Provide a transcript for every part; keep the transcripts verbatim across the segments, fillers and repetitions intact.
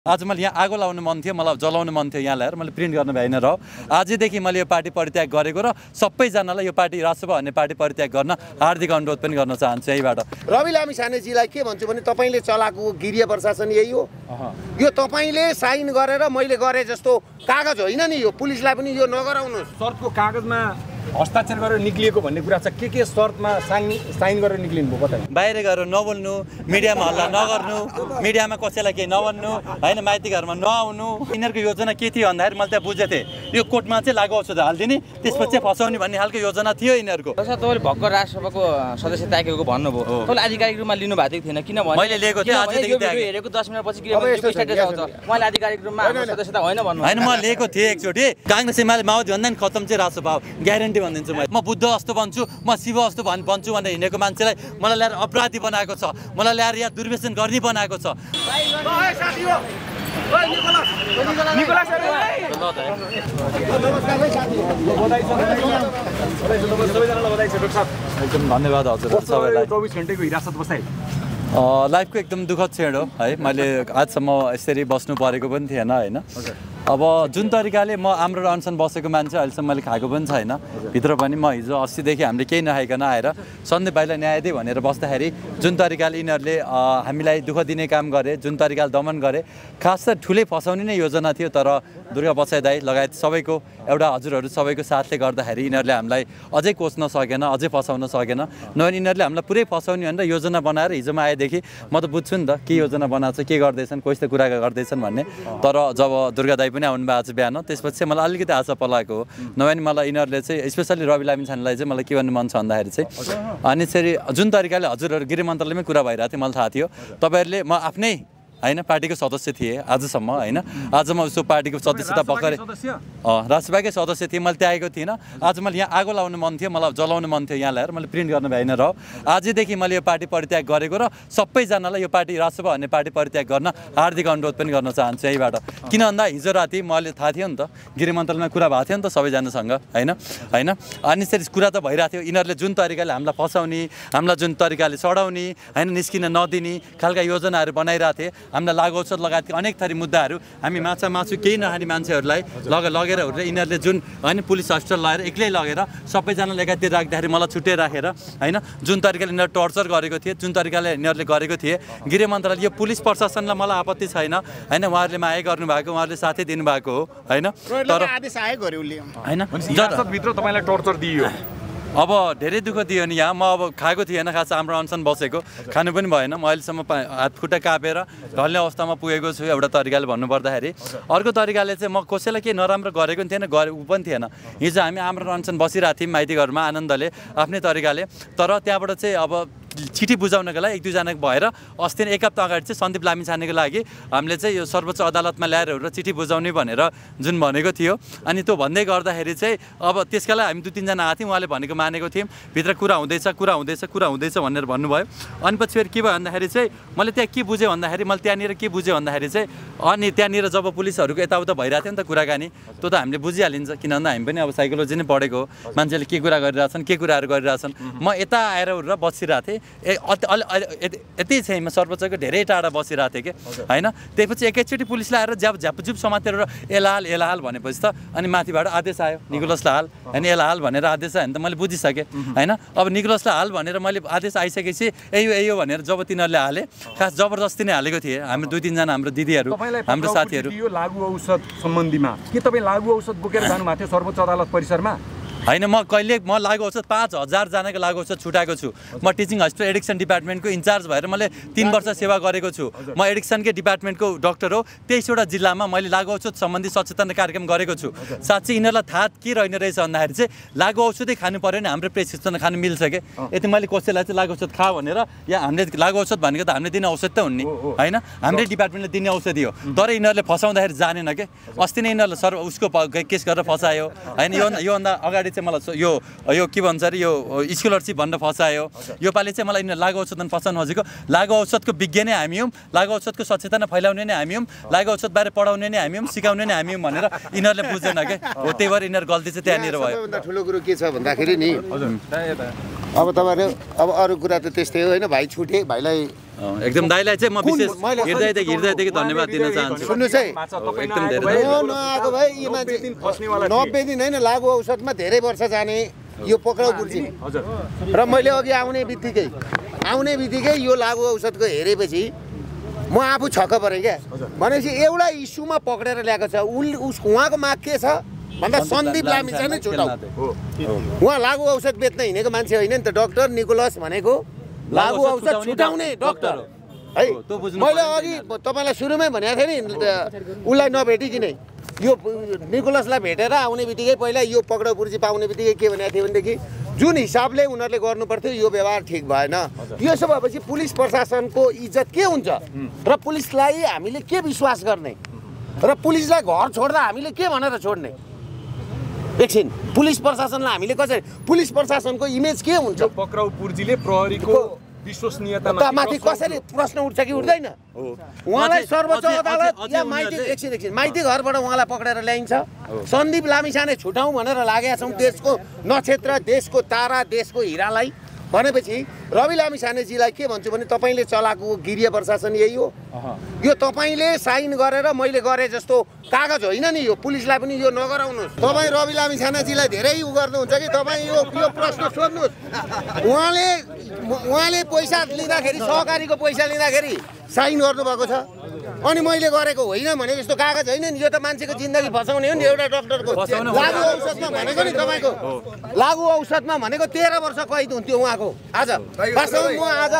आज मैले यहाँ आगो लाउनु मन थियो, मलाई जलाउनु मन थियो, यहाँ ल्याएर मैले प्रिन्ट गर्न भएन र आजदेखि मैले यो पार्टी परित्याग गरेको र सबैजनालाई यो पार्टी राष्ट्रसभा भन्ने पार्टी परित्याग गर्न हार्दिक अनुरोध पनि गर्न चाहन्छु यहीबाट। रवि लामिछानेजीलाई के भन्छु भने तपाईले चलाएको गृह प्रशासन यही हो। यो तपाईले साइन गरेर मैले गरे जस्तो कागज होइन नि, यो पुलिसलाई पनि यो नगराउनुस्। शर्तको कागजमा हस्ताक्षर गरेर निक्लिएको भन्ने कुरा छ, के के शर्तमा साइन साइन गरेर निक्लिनु भयो बताए? बाहिर गएर नबोल्नु, मिडियामा हल्ला नगर्नु, मिडियामा कसैलाई केही नभन्नु, होइन माइती घरमा नआउनु। यिनीहरूको योजना के थियो भन्दाखेरि मैले त्यहाँ बुझेको थिएँ, यो कोर्टमा चाहिँ लागु औषध हालिदिने त्यसपछि फसाउने भन्ने खालको योजना थियो यिनीहरूको। तपाईँले भर्खर राष्ट्रसभाको सदस्य ताकेको भन्नुभयो, तपाईँले आधिकारिक रूपमा लिनु भएको थिएन किनभने मैले लिएको थिएँ, आजदेखि हेरेको दस मिनटपछि उहाँले आधिकारिक रूपमा सदस्यता होइन भन्नु होइन। म लिएको थिएँ एकचोटि, काङ्ग्रेस एमाले माओवादी भन्दा नि खतम चाहिँ राष्ट्रसभा ग्यारेन्टी भनिदिन्छु। म बुद्ध जस्तो भन्छु, म शिव जस्तो भन् भन्छु भनेर हिँडेको मान्छेलाई मलाई ल्याएर अपराधी बनाएको छ, मलाई ल्याएर यहाँ दुर्व्यसन गर्ने बनाएको छ। एकदम धन्यवाद हजुर सबैलाई। चौबिस घन्टेको हिरासत बसाइ लाइफको एकदम दुःखद क्षण हो है। मैले आजसम्म यसरी बस्नु परेको पनि थिएन होइन। अब जुन तरिकाले म आम्रो अनसन बसेको मान्छे अहिलेसम्म मैले खाएको पनि छैन भित्र पनि। म हिजो अस्सीदेखि हामीले केही नखाइकन आएर सन्दीप भाइलाई न्याय दे भनेर बस्दाखेरि जुन तरिकाले यिनीहरूले हामीलाई दुःख दिने काम गरे, जुन तरिकाले दमन गरे, खास त ठुलै फसाउने नै योजना थियो। तर दुर्गा बसाइ दाई लगायत सबैको एउटा हजुरहरू सबैको साथले गर्दाखेरि यिनीहरूले हामीलाई अझै कोच्न सकेन, अझै फसाउन सकेन। नभए यिनीहरूले हामीलाई पुरै फसाउने भनेर योजना बनाएर हिजोमा आएदेखि म त बुझ्छु नि त के योजना बनाएको छ, के गर्दैछन्, कोही त कुरा गर्दैछन् भन्ने। तर जब दुर्गा दाई पनि आउनु भएको छ बिहान, त्यसपछि चाहिँ मलाई अलिकति आशा पलाएको हो। नभए नि मलाई यिनीहरूले चाहिँ स्पेसली रवि लामिछानेलाई चाहिँ मलाई के भन्नु मन छ भन्दाखेरि चाहिँ अनि चाहिँ जुन तरिकाले हजुरहरू गृह मन्त्रालयमै कुरा भइरहेको थियो मलाई थाहा थियो। तपाईँहरूले म आफ्नै होइन पार्टीको सदस्य थिएँ आजसम्म होइन। आज म उसको पार्टीको सदस्यता भर्खरै राष्ट्रसभाकै सदस्य थिएँ, मैले त्यागेको थिइनँ। आज मैले यहाँ आगो लाउनु मन थियो, मलाई जलाउनु मन थियो, यहाँ ल्याएर मैले प्रिन्ट गर्न भएन र आजदेखि मैले यो पार्टी परित्याग गरेको र सबैजनालाई यो पार्टी राष्ट्रसभा भन्ने पार्टी परित्याग गर्न हार्दिक अनुरोध पनि गर्न चाहन्छु यहीबाट। किन भन्दा हिजो राति मैले थाहा थियो नि त, गृह मन्त्रालयमा कुरा भएको थियो नि त सबैजनासँग होइन होइन। अनि त्यसरी कुरा त भइरहेको थियो। यिनीहरूले जुन तरिकाले हामीलाई फसाउने, हामीलाई जुन तरिकाले सडाउने होइन, निस्किन नदिने खालका योजनाहरू बनाइरहेको थिए। हामीलाई लागु औषध लगायतका अनेक थरी मुद्दाहरू हामी माछा मासु केही नखाने मान्छेहरूलाई लग लगेर यिनीहरूले जुन होइन पुलिस हस्पिटल लगेर एक्लै लगेर सबैजनाले एकातिर राख्दाखेरि मलाई छुट्टै राखेर होइन जुन तरिकाले यिनीहरू टर्चर गरेको थिए, जुन तरिकाले यिनीहरूले गरेको थिए गृह मन्त्रालय, यो पुलिस प्रशासनलाई मलाई आपत्ति छैन होइन। उहाँहरूले माया गर्नुभएको, उहाँहरूले साथै दिनुभएको हो होइन। तर आदेश आयो गरे उसले होइन भित्र तपाईँलाई टर्चर दियो। अब धेरै दुःख दियो नि यहाँ। म अब खाएको थिएन, खास हाम्रो अनसन बसेको, खानु पनि भएन। म अहिलेसम्म हात खुट्टा कापेर ढल्ने अवस्थामा पुगेको छु एउटा तरिकाले भन्नुपर्दाखेरि। अर्को तरिकाले चाहिँ म कसैलाई केही नराम्रो गरेको पनि थिएन, गरे ऊ पनि थिएन। हिजो हामी हाम्रो अनसन बसिरहेको थियौँ माइती घरमा आनन्दले आफ्नै तरिकाले। तर त्यहाँबाट चाहिँ अब चिठी बुझाउनको लागि एक दुईजना भएर अस्ति नै एक हप्ता अगाडि चाहिँ सन्दीप लामिछानेको लागि हामीले चाहिँ यो सर्वोच्च अदालतमा ल्याएर र चिठी बुझाउने भनेर जुन भनेको थियो। अनि त्यो भन्दै गर्दाखेरि चाहिँ अब त्यसका लागि हामी दुई तिनजना आएको थियौँ, उहाँले भनेको मानेको थियौँ। भित्र कुरा हुँदैछ कुरा हुँदैछ कुरा हुँदैछ भनेर भन्नुभयो। अनि पछि फेरि के भयो भन्दाखेरि चाहिँ मैले त्यहाँ के बुझेँ भन्दाखेरि मैले त्यहाँनिर के बुझेँ भन्दाखेरि चाहिँ अनि त्यहाँनिर जब पुलिसहरूको यताउता भइरहेको थियो नि त कुराकानी, त्यो त हामीले बुझिहालिन्छ। किन भन्दा हामी पनि अब साइकोलोजी नै पढेको हो, मान्छेले के कुरा गरिरहेछन् के कुराहरू गरिरहेछन्। म यता आएर र बसिरहेको थिएँ, ए यति चाहिँ सर्वोच्चको धेरै टाढा बसिरहेको थिएँ कि होइन। त्यसपछि एकैचोटि पुलिसले आएर ज्याप झ्यापझुप समातेर एलाहाल एलाहाल भनेपछि त अनि माथिबाट आदेश आयो निकोलसलाई हाल होइन, एलाहाल भनेर आदेश आयो भने त मैले बुझिसकेँ होइन। अब निकोलसलाई हाल भनेर मैले आदेश आइसकेपछि यही यही भनेर जब तिनीहरूले हाले, खास जबरजस्ती नै हालेको थिएँ। हामी दुई तिनजना हाम्रो दिदीहरू हाम्रो साथीहरू। यो लागु औषध सम्बन्धीमा के तपाईँ लागु औषध बोकेर जानुभएको थियो सर्वोच्च अदालत परिसरमा? होइन, म कहिले म लागु औषध पाँच हजारजनाको लागु औषध छुटाएको छु। म टिचिङ हस्पिटल एडिक्सन डिपार्टमेन्टको इन्चार्ज भएर मैले तिन वर्ष सेवा गरेको छु। म एडिक्सनकै डिपार्टमेन्टको डक्टर हो। तेइसवटा जिल्लामा मैले लागु औषध सम्बन्धी सचेतना कार्यक्रम गरेको छु। साँच्चै यिनीहरूलाई थाहा के रहेन रहेछ भन्दाखेरि चाहिँ लागु औषधै खानु पऱ्यो भने हाम्रो प्रेसक्रिप्सन खानु मिल्छ कि यति मैले कसैलाई चाहिँ लागु औषध खा भनेर या हामीले लागु औषध भनेको त हामीले दिने औषध त हुन् नि होइन, हाम्रै डिपार्टमेन्टले दिने औषधि हो। तर यिनीहरूले फसाउँदाखेरि जानेन कि अस्ति नै यिनीहरूले सर उसको केस गरेर फसायो होइन। यो योभन्दा अगाडि चाहिँ मलाई यो यो के भन्छ अरे यो स्कलरसिप भनेर फसायो। योपालि चाहिँ मलाई यिनीहरू लागु औषधमा फसाउनु खोजेको। लागु औषधको विज्ञ नै हामी हौँ, लागु औषधको सचेतना फैलाउने नै हामी हौँ, लागु औषध बारे पढाउने नै हामी हौँ, सिकाउने नै हामी हौँ भनेर यिनीहरूले बुझ्दैन क्या। हो त्यही भएर यिनीहरू गल्ती चाहिँ त्यहाँनिर भयो। सबैभन्दा ठुलो कुरो के छ भन्दाखेरि नि अब तपाईँहरू अब अरू कुरा त त्यस्तै हो होइन। भाइ छुटे, भाइलाई एकदम दाइलाई चाहिँ म विशेष हृदयदेखि हृदयदेखि धन्यवाद दिन चाहन्छु। सुन्नुहोस् है, एकदम धेरै नआएको भए यी मान्छे नब्बे दिन होइन लागु औषधमा धेरै वर्ष जाने यो पक्राउ पुर्जी र मैले अघि आउने बित्तिकै आउने बित्तिकै यो लागु औषधको हेरेपछि म आफू छक्क परेँ क्या। भनेपछि एउटा इस्युमा पक्रेर ल्याएको छ, उस उहाँको माग के छ भन्दा सन्दीप लामिछाने नै छुटाउ। उहाँ लागु औषध बेच्न हिँडेको मान्छे होइन नि त, डाक्टर निकोलस भनेको लागु औषध छुटाउने डाक्टर है। मैले अघि तपाईँलाई सुरुमै भनेको थिएँ नि उसलाई नभेटिकनै यो निकोलसलाई भेटेर आउने बित्तिकै पहिला यो पक्राउ पुर्जी पाउने बित्तिकै के भनेको थियो भनेदेखि जुन हिसाबले उनीहरूले गर्नु पर्थ्यो यो व्यवहार ठिक भएन। यसो भएपछि पुलिस प्रशासनको इज्जत के हुन्छ र पुलिसलाई हामीले के विश्वास गर्ने र पुलिसलाई घर छोड्दा हामीले के भनेर छोड्ने? एकछिन, पुलिस प्रशासनलाई हामीले कसरी, पुलिस प्रशासनको इमेज के हुन्छ? पक्राउ पुर्जीले प्रहरीको विश्वसनीयतामाथि कसरी प्रश्न उठ्छ कि उठ्दैन? उहाँलाई सर्वोच्च अदालत या माइती एकछिन एकछिन माइती घरबाट उहाँलाई पक्रेर ल्याइन्छ। सन्दीप लामिछाने छुटाउँ भनेर लागेका छौँ देशको नक्षत्र, देशको तारा, देशको हिरालाई भनेपछि रवि लामिछानेजीलाई के भन्छु भने तपाईँले चलाएको गिरिया प्रशासन यही हो। यो तपाईँले साइन गरेर मैले गरेँ जस्तो कागज होइन नि, यो पुलिसलाई पनि यो नगराउनुहोस्। तपाईँ रवि लामिछानेजीलाई धेरै उ गर्नुहुन्छ कि तपाईँ यो यो प्रश्न सोध्नुहोस्। उहाँले उहाँले पैसा लिँदाखेरि, सहकारीको पैसा लिँदाखेरि साइन गर्नुभएको छ, अनि मैले गरेको होइन भने यस्तो कागज होइन नि। यो त मान्छेको जिन्दगी फसाउने हो नि एउटा डक्टरको। लागु औषधमा भनेको नि तपाईँको लागु औषधमा भनेको तेह्र वर्ष कैद हुन्थ्यो उहाँको। आज वास्तवमा म आज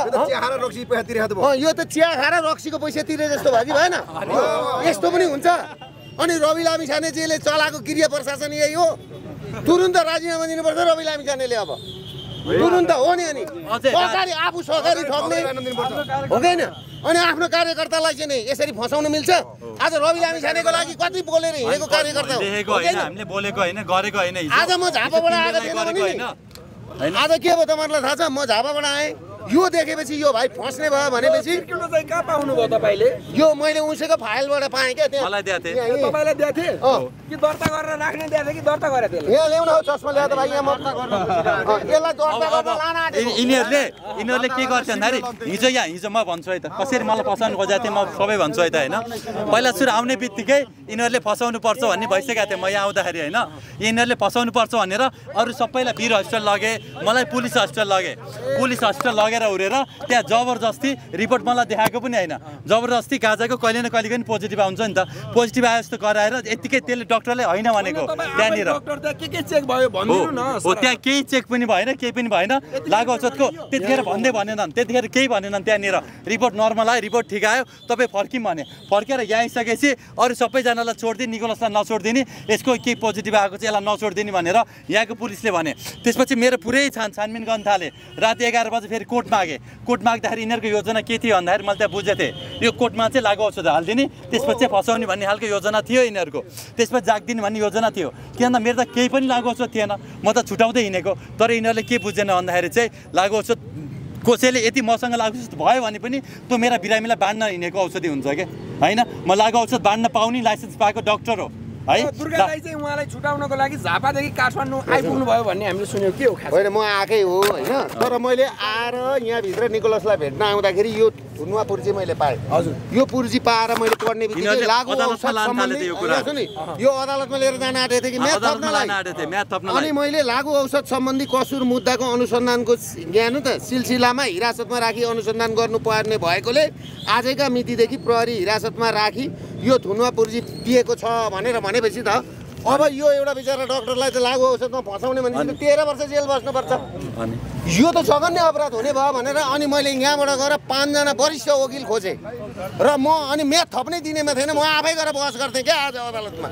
यो त चिया खाएर रक्सीको पैसा तिरे जस्तो भयो कि भएन? यस्तो पनि हुन्छ। अनि रवि लामिछानेजीले चलाएको गिरिया प्रशासन यही हो। तुरुन्त राजीनामा दिनुपर्छ रवि लामिछानेले, अब तुरुन्त हो नि। अनि सहकारी आफू सहकारी ठग्ने हो कि होइन? अनि आफ्नो कार्यकर्तालाई चाहिँ नि यसरी फसाउन मिल्छ? आज रवि लामिछानेको लागि कति बोलेर हिँडेको कार्यकर्ता हो? हामीले बोलेको होइन, गरेको होइन। आज म झापाबाट आएको थिएन भने नि आज के भयो तपाईँहरूलाई थाहा छ? म झापाबाट आएँ, यो देखेपछि यो भाइ फस्ने भयो भनेपछि कहाँ पाउनु भयो तपाईँले? यो मैले उसैको फाइलबाट पाएँ क्या। त्यहाँ मलाई दिएको थिएँ। तपाईँलाई दिएको थिएँ कि दर्ता गरेर राख्ने दिएको थिएँ कि दर्ता गरेर त्यसले? यहाँ ल्याउन हो चस्मा ल्याएर भाइ, यहाँ मर्ता गर्न यसलाई दर्ता गर्न लान आँटेको। यिनीहरूले यिनीहरूले के गर्छ भन्दाखेरि हिजो यहाँ हिजो म भन्छु है त कसरी मलाई फसाउनु खोजेको थिएँ, म सबै भन्छु है त होइन। पहिला सुरु आउने बित्तिकै यिनीहरूले फसाउनु पर्छ भन्ने भइसकेको थियो। म यहाँ आउँदाखेरि होइन, यिनीहरूले फसाउनु पर्छ भनेर अरू सबैलाई वीर हस्पिटल लगे, मलाई पुलिस हस्पिटल लगे। पुलिस हस्पिटल लगेर उडेर त्यहाँ जबरजस्ती रिपोर्ट मलाई देखाएको पनि होइन, जबरजस्ती गाजाको कहिले न कहिले पनि पोजिटिभ आउँछ नि त। पोजिटिभ आयो जस्तो गराएर यत्तिकै त्यसले डक्टरले होइन भनेको त्यहाँनिर हो। त्यहाँ केही चेक पनि भएन, केही पनि भएन। लागु औषधको त्यतिखेर भन्दै भनेनन्, त्यतिखेर केही भनेनन्। त्यहाँनिर रिपोर्ट नर्मल आयो, रिपोर्ट ठिक आयो, तपाईँ फर्किम भने फर्केर यहाँ आइसकेपछि अरू सबैजनालाई छोडिदिने, निकोलसलाई नछोडिदिने, यसको केही पोजिटिभ आएको चाहिँ यसलाई नछोडिदिने भनेर यहाँको पुलिसले भने। त्यसपछि मेरो पुरै छान छानबिन गर्न थालेँ। राति एघार बजे फेरि कोर्ट मागे। कोर्ट माग्दाखेरि यिनीहरूको योजना के थियो भन्दाखेरि मैले त्यहाँ बुझेको थिएँ, यो कोर्टमा चाहिँ लागु औषध हालिदिने, त्यसपछि चाहिँ फसाउने भन्ने खालको योजना थियो यिनीहरूको। त्यसपछि जागिदिने भन्ने योजना थियो। किन भन्दा मेरो त केही पनि लागु औषध थिएन, म त छुटाउँदै हिँडेको। तर यिनीहरूले के बुझेन भन्दाखेरि चाहिँ लागु औषध कसैले यति मसँग लागु औषध भयो भने पनि त्यो मेरा बिरामीलाई बाँड्न हिँडेको औषधि हुन्छ क्या होइन। म लागु औषध बाँड्न पाउने लाइसेन्स पाएको डक्टर हो है। दुर्गा दाइ चाहिँ उहाँलाई छुटाउनको लागि झापादेखि काठमाडौँ आइपुग्नु भयो भन्ने हामीले सुन्यौँ, के हो खास? होइन, म आएकै हो होइन, तर मैले आएर यहाँभित्र निकोलसलाई भेट्न आउँदाखेरि यो धुनुवा पुर्जी मैले पाएँ। हजुर, यो पुर्जी पाएर मैले पढ्ने बित्तिकै लागु औषध सम्बन्धी यो अदालतमा लिएर जान आँटेको थिएँ कि म्याथ थप्नलाई। अनि मैले लागु औषध सम्बन्धी कसुर मुद्दाको अनुसन्धानको ज्ञान त सिलसिलामा हिरासतमा राखी अनुसन्धान गर्नुपर्ने भएकोले आजैका मितिदेखि प्रहरी हिरासतमा राखी यो धुनुवा पुर्जी दिएको छ भनेर भनेपछि त अब यो एउटा बिचरा डक्टरलाई त लागु औषधमा फसाउने भनेपछि तेह्र वर्ष जेल बस्नुपर्छ। यो त जघन्य अपराध हुने भयो भनेर अनि मैले यहाँबाट गएर पाँचजना वरिष्ठ वकिल खोजेँ र म अनि म्याथ थप्नै दिनेमा थिएन, म आफै गएर बहस गर्थेँ क्या आज अदालतमा।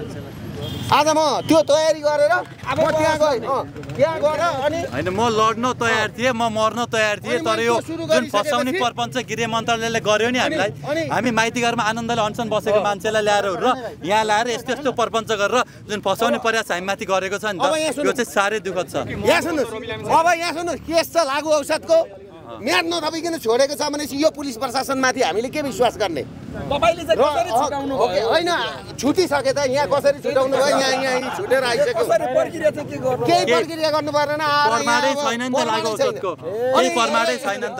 आज म त्यो तयारी गरेर म त्यहाँ गएँ, त्यहाँ गएर अनि होइन म लड्न तयार थिएँ, म मर्न तयार थिएँ। तर यो जुन फसाउने प्रपञ्च गृह मन्त्रालयले गर्यो नि हामीलाई, हामी माइती घरमा आनन्दले अनसन बसेको मान्छेलाई ल्याएर र यहाँ ल्याएर यस्तो यस्तो प्रपञ्च गरेर जुन फसाउने प्रयास हामीमाथि गरेको छ नि त, यो चाहिँ साह्रै दुःखद छ। यहाँ सुन्नुहोस्, अब यहाँ सुन्नुहोस्, केस छ लागु औषधको, म्याद नथपिकन छोडेको छ भनेपछि यो पुलिस प्रशासनमाथि हामीले के विश्वास गर्ने? तपाईँले चाहिँ कसरी छुटाउनु भयो? होइन, छुटिसके त यहाँ कसरी छुटाउनु भयो? यहाँ यहाँ छुटेर आइसक्यो, प्रक्रिया चाहिँ के गर्नु? केही प्रक्रिया गर्नु पर्दैन। परमाणै छैन नि त लागु औषधको, केही परमाणै छैन नि त।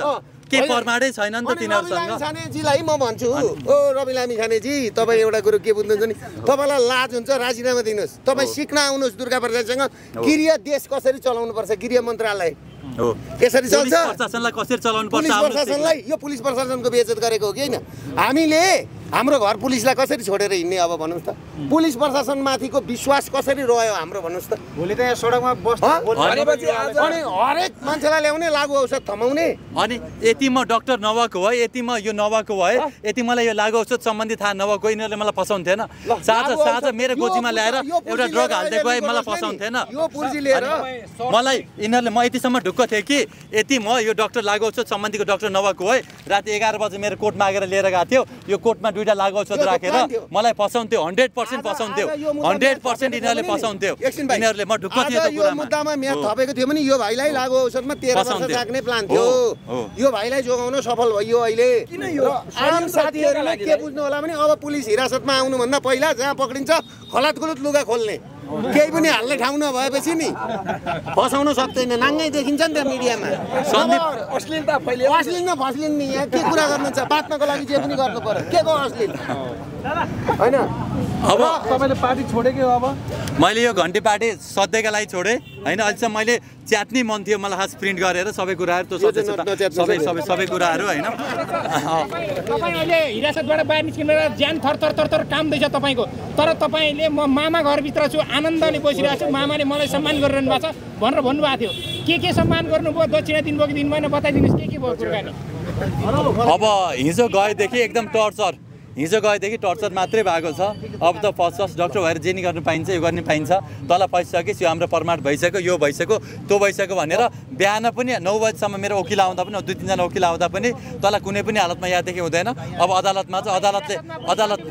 केही प्रमाणै छैन नि त तिनीहरूसँग। छानेजीलाई म भन्छु, ओ रवि लामी छानेजी, तपाईँ एउटा कुरो के बुझ्नुहुन्छ नि, तपाईँलाई लाज हुन्छ राजीनामा दिनुहोस्, तपाईँ सिक्न आउनुहोस् दुर्गा प्रसादसँग गृह देश कसरी चलाउनु पर्छ, गृह मन्त्रालय यसरी चल्छ, प्रशासनलाई कसरी चलाउनु पर्छ, पुलिस प्रशासनलाई यो पुलिस प्रशासनको बेइज्जत गरेको हो कि होइन? हामीले हाम्रो घर पुलिसलाई कसरी छोडेर हिँड्ने अब भन्नुहोस् त? पुलिस प्रशासनमाथिको विश्वास कसरी रह्यो हाम्रो भन्नुहोस् त? भोलि त यहाँ सडकमा बस्छ अनि हरेक मान्छेलाई ल्याउने लागु औषध थमाउने, अनि यति म डक्टर नभएको भए, यति म यो नभएको भए, यति मलाई यो लागु औषध सम्बन्धी थाहा नभएको यिनीहरूले मलाई फसाउँथेन। साझा साझा मेरो गोजीमा ल्याएर एउटा ड्रग हाल्दै गए मलाई फसाउँथेन। यो पुर्जी लिएर मलाई यिनीहरूले म यतिसम्म ढुक्क थिएँ कि यति म यो डक्टर लागु औषध सम्बन्धीको डक्टर नभएको भए राति एघार बजे मेरो कोट मागेर लिएर गएको थियो। यो कोटमा दुईवटा लागु औषध राखेर मलाई फसाउँथ्यो, हन्ड्रेड पर्सेन्ट फसाउँथ्यो, हन्ड्रेड पर्सेन्ट यिनीहरूले फसाउँथ्यो। यिनीहरूले म ढुक्क थिएँ त्यो यो मुद्दामा म्याद थपेको थियो भने यो भाइलाई लागु औषधमा तेह्र वर्ष राख्ने प्लान थियो। यो भाइलाई जोगाउन सफल भयो अहिले। आम साथीहरूले के बुझ्नु होला भने अब पुलिस हिरासतमा आउनुभन्दा पहिला जहाँ पक्रिन्छ खलात खुलुत लुगा खोल्ने, केही पनि हाल्ने ठाउँ नभएपछि नि फसाउन सक्दैन। नाङ्गै देखिन्छ नि त मिडियामा, अश्लीलता फैलियो। अश्लील न फस्लिन नि, यहाँ के कुरा गर्नु छ? बाँच्नको लागि जे पनि गर्नु पर्यो, के को अश्लील होइन? अब तपाईँले पार्टी छोडे कि अब? मैले यो घन्टी पार्टी सधैँका लागि छोडेँ होइन। अहिलेसम्म मैले च्यात्नै मन थियो मलाई, खास प्रिन्ट गरेर सबै कुराहरू त्यो सबै सबै सबै कुराहरू होइन। तपाईँ अहिले हिरासतबाट बाहिर निस्किँदा ज्यान थर थर थर थर काम्दैछ तपाईँको, तर तपाईँले म मामा घरभित्र छु, आनन्दले बसिरहेको छु, मामाले मलाई सम्मान गरिरहनु भएको छ भनेर भन्नुभएको थियो। के के सम्मान गर्नुभयो, दक्षिणा दिनुभयो कि दिनुभएन बताइदिनुहोस्, के के भयो कुराकानी? अब हिजो गएदेखि एकदम टर्चर, हिजो गएदेखि टर्चर मात्रै भएको छ। अब त फर्स्ट फर्स्ट डक्टर भएर जे नि गर्न पाइन्छ यो गर्ने पाइन्छ, तल पैसकिस्, यो हाम्रो प्रमाण भइसक्यो, यो भइसक्यो, त्यो भइसक्यो भनेर बिहान पनि नौ बजीसम्म मेरो वकिल आउँदा पनि, दुई तिनजना वकिल आउँदा पनि तल कुनै पनि हालतमा यहाँदेखि हुँदैन। अब अदालतमा चाहिँ अदालतले अदालत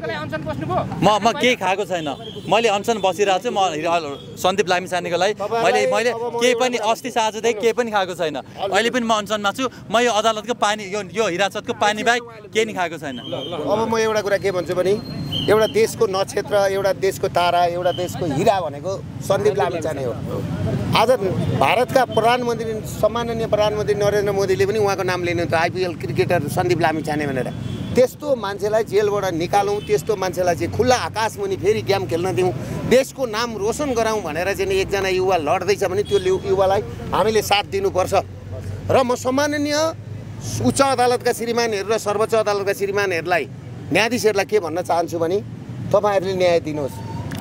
म म केही खाएको छैन, मैले अनसन बसिरहेको छु। म सन्दीप लामिछानेको लागि मैले मैले केही पनि अस्ति साँझदेखि केही पनि खाएको छैन, अहिले पनि म अनसनमा छु। म यो अदालतको पानी, यो यो हिरासतको पानी बाहेक केही नि खाएको छैन। अब म एउटा कुरा के भन्छु भने एउटा देशको नक्षत्र, एउटा देशको तारा, एउटा देशको हिरा भनेको सन्दीप लामिछाने हो। आज भारतका प्रधानमन्त्री, सम्माननीय प्रधानमन्त्री नरेन्द्र मोदीले पनि उहाँको नाम लिनुहुन्छ, आइपिएल क्रिकेटर सन्दीप लामिछाने भनेर। त्यस्तो मान्छेलाई जेलबाट निकालौँ, त्यस्तो मान्छेलाई चाहिँ खुल्ला आकाशमुनि फेरि गेम खेल्न दिउँ, देशको नाम रोशन गराउँ भनेर चाहिँ एकजना युवा लड्दैछ भने त्यो युवालाई हामीले साथ दिनुपर्छ। र म सम्माननीय उच्च अदालतका श्रीमानहरू र सर्वोच्च अदालतका श्रीमानहरूलाई, न्यायाधीशहरूलाई के भन्न चाहन्छु भने तपाईँहरूले न्याय दिनुहोस्,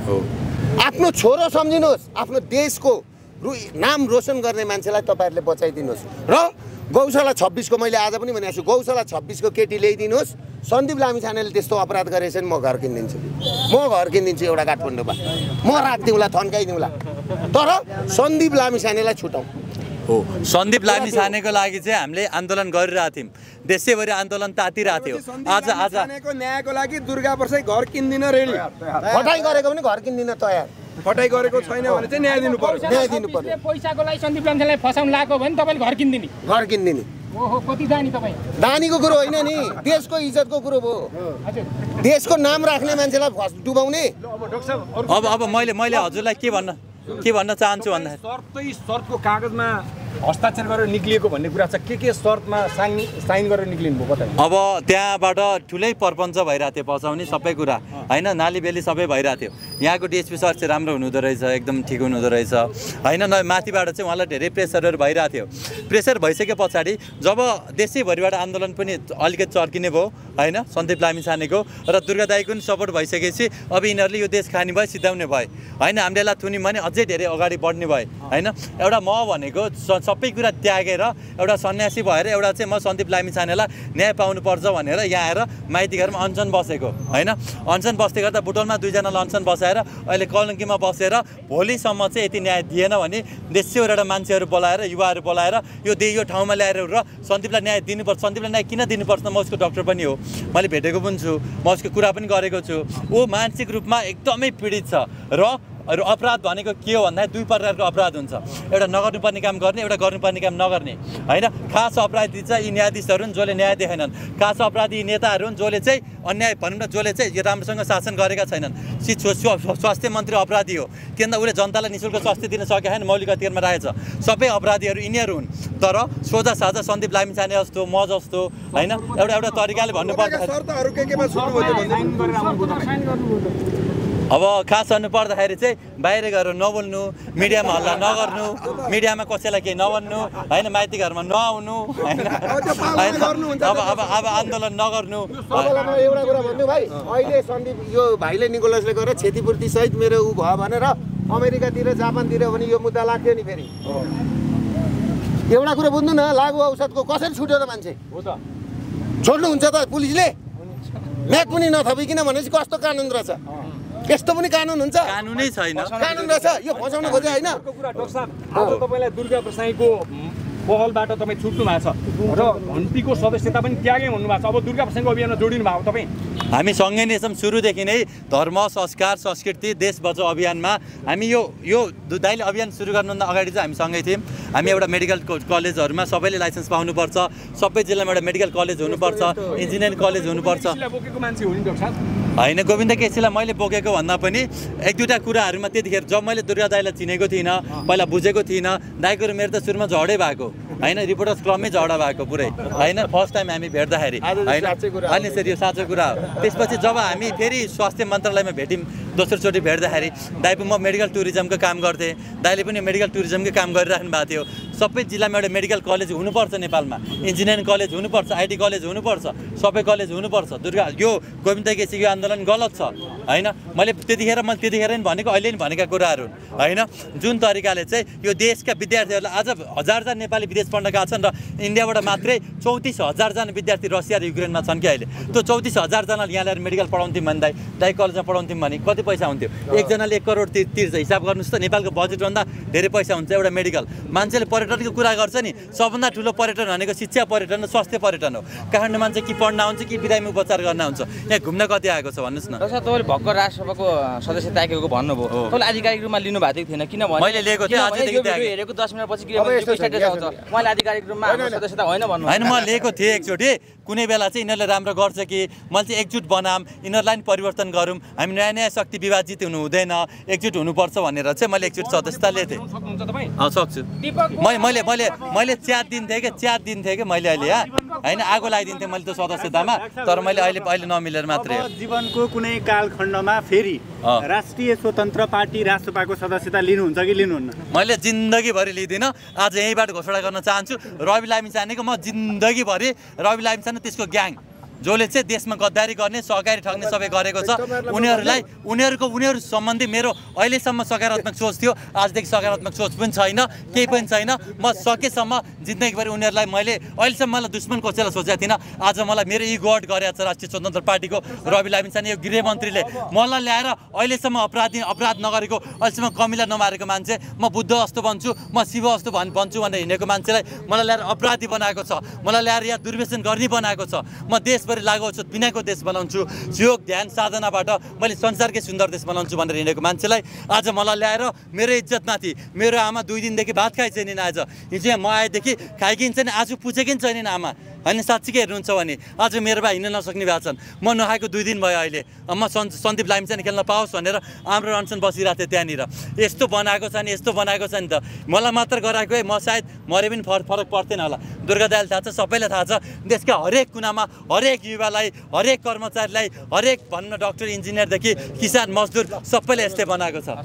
आफ्नो छोरो सम्झिनुहोस्, आफ्नो देशको नाम रोशन गर्ने मान्छेलाई तपाईँहरूले बचाइदिनुहोस्। र गौशाला छब्बिसको मैले आज पनि भनेको छु, गौशाला छब्बिसको केटी ल्याइदिनुहोस्। सन्दीप लामिछानेले त्यस्तो अपराध गरेछ भने म घर किनिदिन्छु, म घर किनिदिन्छु एउटा काठमाडौँमा, म राखिदिउँला, थन्काइदिउँला, तर सन्दीप लामिछानेलाई छुटाउँ। हो, सन्दीप लामिछानेको लागि चाहिँ हामीले आन्दोलन गरिरहेको थियौँ, देशैभरि आन्दोलन तातिरहेको थियो। आज आज न्यायको लागि दुर्गा प्रसाद घर किन्दिन रेडी, फटाइ गरेको पनि घर किन्दिन तयार, फटाइ गरेको छैन भने चाहिँ न्याय दिनु पर्यो, न्याय दिनु पर्यो। पैसाको लागि सन्दीप लामिछानेलाई फसाउन लागेको भने तपाईँले घर किन्दिने? घर किन्दिने। ओहो, कति दानी तपाईँ? दानीको कुरो होइन नि, देशको इज्जतको कुरो भयो। देशको नाम राख्ने मान्छेलाई डुबाउने। अब अब मैले मैले हजुरलाई के भन्न के भन्न चाहन्छु भन्दाखेरि शर्तै शर्तको कागजमा हस्ताक्षर गरेर निक्लिएको भन्ने कुरा छ। के के शर्तमा साइन साइन गरेर निक्लिनु भयो बताउनु? अब त्यहाँबाट ठुलै प्रपञ्च भइरहेको थियो, बचाउने सबै कुरा होइन, नाली बेली सबै भइरहेको थियो। यहाँको डिएसपी सर चाहिँ राम्रो हुनुहुँदो रहेछ, एकदम ठिक हुनुहुँदो रहेछ होइन। न माथिबाट चाहिँ उहाँलाई धेरै प्रेसरहरू भइरहेको थियो। प्रेसर भइसके पछाडि जब देशैभरिबाट आन्दोलन पनि अलिकति चर्किने भयो होइन, सन्दीप लामिछानेको र दुर्गा दाईको पनि सपोर्ट भइसकेपछि अब यिनीहरूले यो देश खाने भए, सिद्धाउने भए होइन, हामीले यसलाई थुन्यौँ भने अझै धेरै अगाडि बढ्ने भए होइन। एउटा म भनेको सबै कुरा त्यागेर एउटा सन्यासी भएर एउटा चाहिँ म सन्दीप लामिछानेलाई न्याय पाउनुपर्छ भनेर यहाँ आएर माइती घरमा अनसन बसेको होइन। अनसन बस्दै गर्दा बुटोलमा दुईजनालाई अनसन बसाएर अहिले कलङ्कीमा बसेर भोलिसम्म चाहिँ यति न्याय दिएन भने देशैभरिबाट मान्छेहरू बोलाएर, युवाहरू बोलाएर यो दे यो ठाउँमा ल्याएर र सन्दीपलाई न्याय दिनुपर्छ। सन्दीपलाई न्याय किन दिनुपर्छ? म उसको डक्टर पनि हो, मैले भेटेको पनि छु, म उसको कुरा पनि गरेको छु। ऊ मानसिक रूपमा एकदमै पीडित छ र अरू अपराध भनेको के हो भन्दा दुई प्रकारको अपराध हुन्छ एउटा नगर्नुपर्ने काम गर्ने एउटा गर्नुपर्ने काम नगर्ने हैन खास अपराधी चाहिँ यी न्यायाधीशहरू हुन् जसले न्याय दिएनन् खास अपराधी नेताहरू हुन् जसले चाहिँ अन्याय भनौँ न जसले चाहिँ राम्रोसँग शासन गरेका छैनन् सी स्वास्थ्य मन्त्री अपराधी हो किनभने उसले जनतालाई निःशुल्क स्वास्थ्य दिन सकेका छैन मौलिक अधिकारमा राखेछ सबै अपराधीहरू यिनीहरू हुन् तर सोझा साझा सन्दीप लामिछाने जस्तो म जस्तो हैन एउटा एउटा तरिकाले भन्नुपर्दा अब खास भन्नुपर्दाखेरि चाहिँ बाहिर गएर नबोल्नु मिडियामा हल्ला नगर्नु मिडियामा कसैलाई केही नभन्नु होइन माइती घरमा नआउनु होइन अब अब अब आन्दोलन नगर्नु एउटा कुरा भन्नु भाइ अहिले सन्दीप यो भाइले निकोलसले गएर क्षतिपूर्ति सहित मेरो ऊ भयो भनेर अमेरिकातिर जापानतिर पनि यो मुद्दा लाग्थ्यो नि फेरि एउटा कुरा बुझ्नु न लागु औषधको कसरी छुट्यो त मान्छे हो त छोड्नुहुन्छ त पुलिसले म्याक पनि नथपिकन भनेपछि कस्तो कानुन रहेछ यस्तो पनि कानुन हुन्छ कानुनै छैन कानुन रहेछ यो फसाउनु खोजे होइन कुरा डाक्टर साहब आज तपाईँलाई दुर्गा प्रसाईको पहलबाट तपाईँ छुट्नु भएको छ र घन्टीको सदस्यता पनि त्यागै हुनुभएको छ अब दुर्गा प्रसाईको अभियानमा जोडिनु भएको तपाईँ हामी सँगै नै छौँ सुरुदेखि नै धर्म संस्कार संस्कृति देश बचाउ अभियानमा हामी यो यो दाइले अभियान सुरु गर्नुभन्दा अगाडि चाहिँ हामी सँगै थियौँ हामी एउटा मेडिकल कलेजहरूमा सबैले लाइसेन्स पाउनुपर्छ सबै जिल्लामा एउटा मेडिकल कलेज हुनुपर्छ इन्जिनियरिङ कलेज हुनुपर्छ बोकेको मान्छे हो नि डाक्टर साहब होइन गोविन्द केसीलाई मैले बोकेको भन्दा पनि एक दुईवटा कुराहरूमा त्यतिखेर जब मैले दुर्गा दाइलाई चिनेको थिइनँ पहिला बुझेको थिइनँ दाइको मेरो त सुरुमा झगडै भएको होइन रिपोर्टर्स क्लबमै झगडा भएको पुरै होइन फर्स्ट टाइम हामी भेट्दाखेरि होइन अनि यसरी यो साँचो कुरा हो त्यसपछि जब हामी फेरि स्वास्थ्य मन्त्रालयमा भेट्यौँ दोस्रोचोटि भेट्दाखेरि दाइ पनि म मेडिकल टुरिज्मको काम गर्थेँ दाइले पनि मेडिकल टुरिज्मकै काम गरिराख्नु भएको थियो सबै जिल्लामा एउटा मेडिकल कलेज हुनुपर्छ नेपालमा इन्जिनियरिङ कलेज हुनुपर्छ आइटी कलेज हुनुपर्छ सबै कलेज हुनुपर्छ दुर्गा यो गोविन्द केसीको यो आन्दोलन गलत छ होइन मैले त्यतिखेर मैले त्यतिखेर नि भनेको अहिले नि भनेका कुराहरू होइन जुन तरिकाले चाहिँ यो देशका विद्यार्थीहरूलाई आज हजार हजार नेपाली विदेश पढ्न गएका छन् र इन्डियाबाट मात्रै चौतिस हजारजना विद्यार्थी रसिया र युक्रेनमा छन् कि अहिले त्यो चौतिस हजारजनाले यहाँ ल्याएर मेडिकल पढाउँथ्यौँ भने दाइ दाइ कलेजमा पढाउँथ्यौँ भने कति पैसा हुन्थ्यो एकजनाले एक करोड तिर तिर्छ हिसाब गर्नुहोस् त नेपालको बजेटभन्दा धेरै पैसा हुन्छ एउटा मेडिकल मान्छेले पर्यटनको कुरा गर्छ नि सबभन्दा ठुलो पर्यटन भनेको शिक्षा पर्यटन र स्वास्थ्य पर्यटन हो काठमाडौँ मान्छे कि पढ्न आउँछ कि बिरामी उपचार गर्न आउँछ यहाँ घुम्न कति आएको छ भन्नुहोस् न तपाईँले भर्खर राष्ट्रसभाको सदस्य त्यागेको भन्नुभयो तपाईँले आधिकारिक रूपमा लिनु भएको थिएन किनभने मैले लिएको थिएँ आजदेखि हेरेको दस मिनटपछि गृहमन्त्रीको स्ट्याटस आउँछ उहाँले आधिकारिक रूपमा सदस्यता होइन भन्नु होइन म लिएको थिएँ एकचोटि कुनै बेला चाहिँ यिनीहरूले राम्रो गर्छ कि मैले चाहिँ एकजुट बनाऊँ यिनीहरूलाई पनि परिवर्तन गरौँ हामी नयाँ नयाँ शक्ति विभाजित हुनु हुँदैन एकजुट हुनुपर्छ भनेर चाहिँ मैले एकचोटि सदस्यता लिएको थिएँ अँ सक्छु मैले मैले मैले मैले च्यात दिन्थेँ कि च्यात दिन्थेँ कि मैले अहिले यहाँ होइन आगो लगाइदिन्थेँ मैले त्यो सदस्यतामा तर मैले अहिले अहिले नमिलेर मात्रै जीवनको कुनै कालखण्डमा फेरि राष्ट्रिय स्वतन्त्र पार्टी राष्ट्रपाको सदस्यता लिनुहुन्छ कि लिनुहुन्न मैले जिन्दगीभरि लिँदिनँ आज यहीँबाट घोषणा गर्न चाहन्छु रवि लामिछानेको म जिन्दगीभरि रवि लामिछाने त्यसको ग्याङ जसले चाहिँ देशमा गद्दारी गर्ने सहकारी ठग्ने सबै गरेको छ उनीहरूलाई उनीहरूको उनीहरू सम्बन्धी मेरो अहिलेसम्म सकारात्मक सोच थियो आजदेखि सकारात्मक सोच पनि छैन केही पनि छैन म सकेसम्म जिन्दगीभरि उनीहरूलाई मैले अहिलेसम्म मलाई दुश्मन कसैलाई सोचेको थिइनँ आज मलाई मेरो इगो हर्ट गरेको छ राष्ट्रिय स्वतन्त्र पार्टीको रवि लामिछाने यो गृहमन्त्रीले मलाई ल्याएर अहिलेसम्म अपराधी अपराध नगरेको अहिलेसम्म कमिला नमारेको मान्छे म बुद्ध जस्तो भन्छु म शिव जस्तो भन् भन्छु भनेर हिँडेको मान्छेलाई मलाई ल्याएर अपराधी बनाएको छ मलाई ल्याएर यहाँ दुर्व्यसन गर्ने बनाएको छ म देशभरि लागु औषध बिनाको देश बनाउँछु योग ध्यान साधनाबाट मैले संसारकै सुन्दर देश बनाउँछु भनेर हिँडेको मान्छेलाई आज मलाई ल्याएर मेरो इज्जतमाथि मेरो आमा दुई दिनदेखि भात खाइ छैन आज हिजो यहाँ म आएदेखि खाइकिन्छ नि आज पुछेकै छैन आमा होइन साँच्चीकै हेर्नुहुन्छ भने आज मेरो भाइ हिँड्न नसक्ने भएको छन् म नखाएको दुई दिन भयो अहिले म सन्दीप लामिछाने खेल्न पाओस् भनेर आम्रो अनसन बसिरहेको थिएँ त्यहाँनिर यस्तो बनाएको छ नि यस्तो बनाएको छ नि त मलाई मात्र गराएको है म सायद मरे पनि फरक फरक पर्दैन होला दुर्गा दाइले थाहा छ सबैलाई थाहा छ देशका हरेक कुनामा हरेक युवालाई हरेक कर्मचारीलाई हरेक भन्न डाक्टर इन्जिनियरदेखि किसान मजदुर सबैले यस्तै बनाएको छ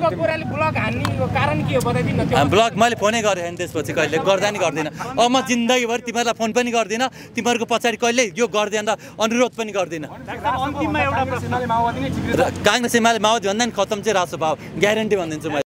ब्लग मैले फोनै गरेँ त्यसपछि कहिले गर्दा नि गर्दिनँ अब म जिन्दगीभरि तिमीहरूलाई फोन पनि गर्दिनँ तिमीहरूको पछाडि कहिले यो गर्दैन र अनुरोध पनि गर्दिनँ काङ्ग्रेस एमाले माओवादी भन्दा नि खतम चाहिँ रासोपा हो ग्यारेन्टी भनिदिन्छु मैले